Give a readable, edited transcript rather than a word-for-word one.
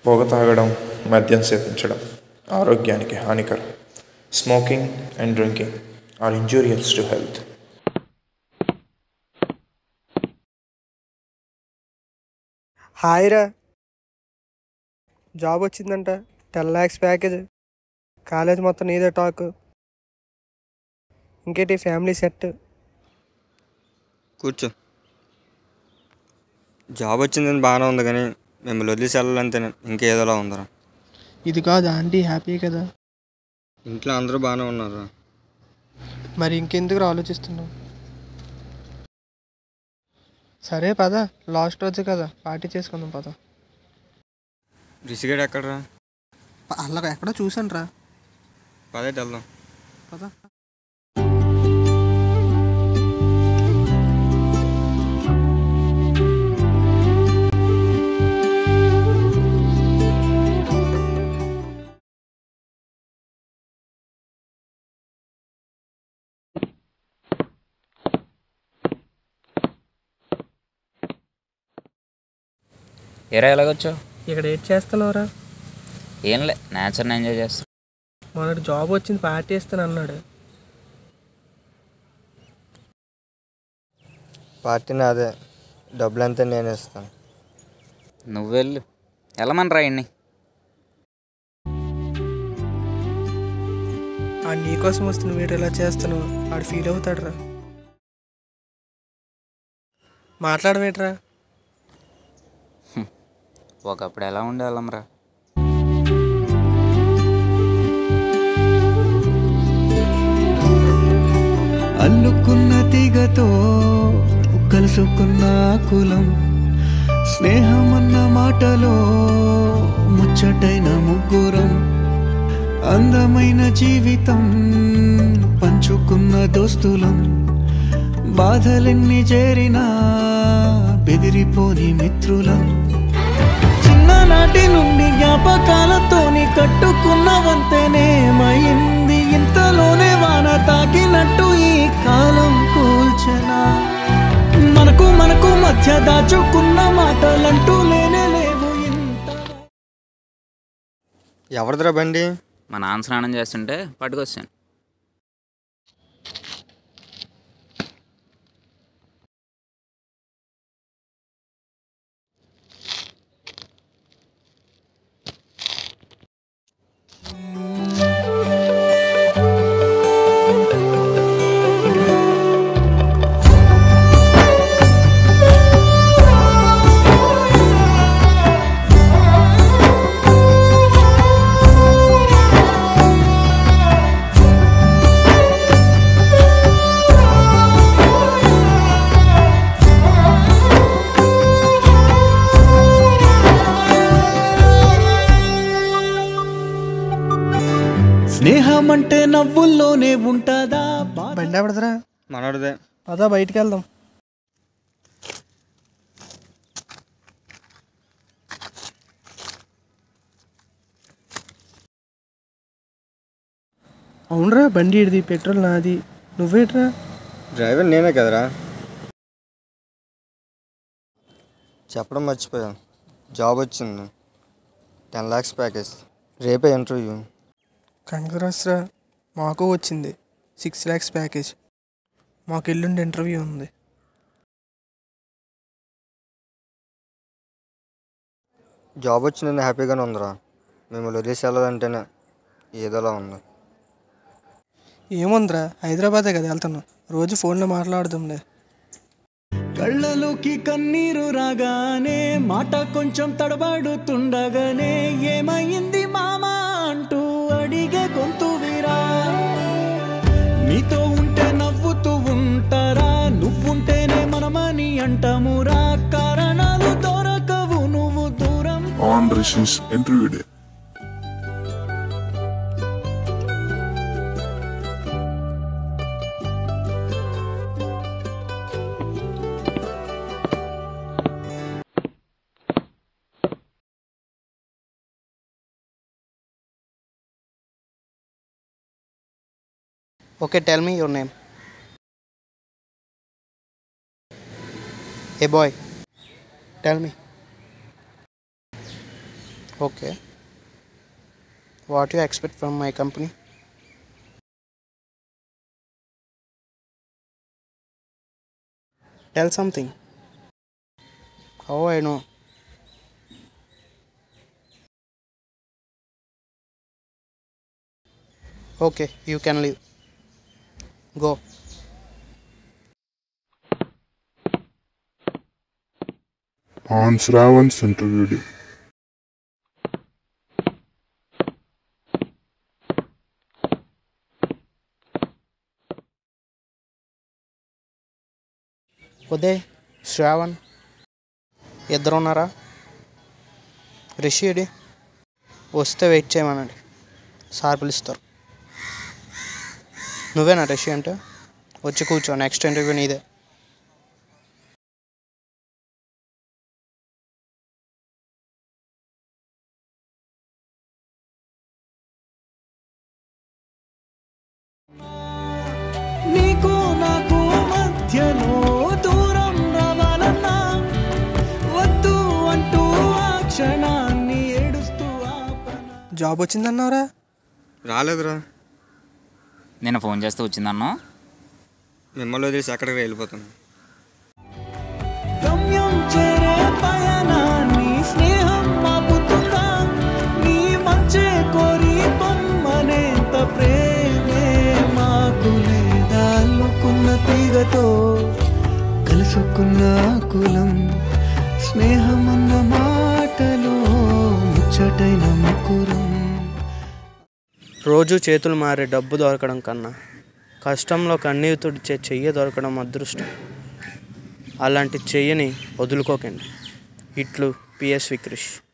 పొగ తాగడం, మద్యం సేవించడం ఆరోగ్యానికి హానికరం. Smoking and drinking are injurious to health. Hi రా, జాబ్ వచ్చిందంట. 10 lakhs ప్యాకేజ్. కాలేజ్ మొత్తం నీదే టాక్. ఇంకేంటి ఫ్యామిలీ సెట్? కూర్చో. జాబ్ వచ్చిందని బాగానే ఉంది, కానీ మిమ్మల్ని వదిలేసి వెళ్ళాలంటే ఇంకేదోలా ఉందరా. ఇది కాదు ఆంటీ, హ్యాపీ కదా? ఇంట్లో అందరూ బాగానే ఉన్నారు. మరి ఇంకెందుకు ఆలోచిస్తున్నావు? సరే పద, లాస్ట్ రోజు కదా, పార్టీ చేసుకుందాం పద. రిషిగడ్ ఎక్కడరా? అలా ఎక్కడో చూసాను రా. పదైతే వెళ్దాం. పద. ఏరా ఎలాగొచ్చావు? ఇక్కడ ఏం చేస్తున్నావురా? ఏంలే, నేచర్ని ఎంజాయ్ చేస్తాను. మనకు జాబ్ వచ్చింది, పార్టీ ఇస్తాను అన్నాడు. పార్టీ నాదే, డబ్బులంతా నేను ఇస్తాను. నువ్వు వెళ్ళు, వెళ్ళమని రాయండి. ఆ నీకోసం వస్తే నువ్వు ఎలా చేస్తున్నావు? ఆడు ఫీల్ అవుతాడు రా. మాట్లాడవేట్రా? ఒకప్పుడు ఎలా ఉండేవాళ్ళంరా. అల్లుకున్న తీగతో కలుసుకున్న కులం, స్నేహమన్న మాటలో ముచ్చటైన ముగ్గురం, అందమైన జీవితం పంచుకున్న దోస్తులం, బాధలెన్ని చేరినా బెదిరిపోని మిత్రులం, చిన్ననాటి నుండి జ్ఞాపకాలతోని కట్టుకున్న వంతెనేమైంది, ఇంతలోనే వాన తాకినట్టు ఈ కాలం కూల్చనా, మనకు మనకు మధ్య దాచుకున్న మాటలంటూ లేనే లేవు ఇంత. ఎవరిదిరా బండి? మా నాన్న స్నానం చేస్తుంటే పట్టుకొచ్చాను. స్నేహం అంటే నవ్వుల్లోనే ఉంటదా? బండి ఎవడదరా? మనోడిదే. పదా బయటికి వెళ్దాం. అవునరా, బండి ఇడిది, పెట్రోల్ నాది. నువ్వేట్రా? డ్రైవర్ నేనే కదరా. చెప్పడం మర్చిపోయాను, జాబ్ వచ్చింది. 10 lakhs ప్యాకేజ్. రేపే ఇంటర్వ్యూ. కంగ్రాట్స్ రా, మాకు వచ్చింది 6 lakhs ప్యాకేజ్. మాకు ఎల్లుండి ఇంటర్వ్యూ ఉంది. జాబ్ వచ్చిందని హ్యాపీగానే ఉందిరా. మిమ్మల్ని వదిలేసి వెళ్ళాలంటేనే ఏదోలా ఉంది. ఏముందిరా, హైదరాబాదే కదా వెళ్తున్నాం, రోజు ఫోన్లో మాట్లాడుతుండే. కళ్ళలోకి కన్నీరు రాగానే మాట కొంచెం తడబడుతుండగానే ఏమైంది మామా అంటూ అడిగే గొంతు విరా, నీతో ఉంటే నవ్వుతూ ఉంటారా, నువ్వుంటేనే మనమని అంటామురా, కారణాలు దొరకవు నువ్వు దూరం. On Rishi's interview day. Okay, tell me your name. Hey boy, tell me. Okay. What do you expect from my company? Tell something. How I know? Okay, you can leave. Go. On Shravan's interview day. Uday, Shravan ఇద్దరు ఉన్నారా? రిషి ఏడి? వస్తే wait చేయమనండి, sir పిలుస్తారు. నువ్వేనా రిషి అంటే? వచ్చి కూర్చో, నెక్స్ట్ ఇంటర్వ్యూ నీదే. నీకు నాకు మధ్యలో దూరం రావాలన్నా వద్దు అంటూ ఆ క్షణాన్ని ఏడుస్తూ జాబ్ వచ్చిందన్నారా? రాలేదురా. నేను ఫోన్ చేస్తే వచ్చిందన్నా. మిమ్మల్ని వదిలేసి ఎక్కడికి వెళ్ళిపోతాను. గమ్యం చేరే పయనాన్ని స్నేహం ఆపుతుందా? నీ మంచే కోరి పొమ్మనేంత ప్రేమే మాకు లేదా? అల్లుకున్న తీగతో కలుసుకున్న కులం స్నేహం అన్న మాటలో ముచ్చటైన ముకురం. రోజు చేతులు మారే డబ్బు దొరకడం కన్నా కష్టంలో కన్నీరు తుడిచే చెయ్యి దొరకడం అదృష్టం. అలాంటి చెయ్యని వదులుకోకండి. ఇట్లు పిఎస్వి క్రిష్.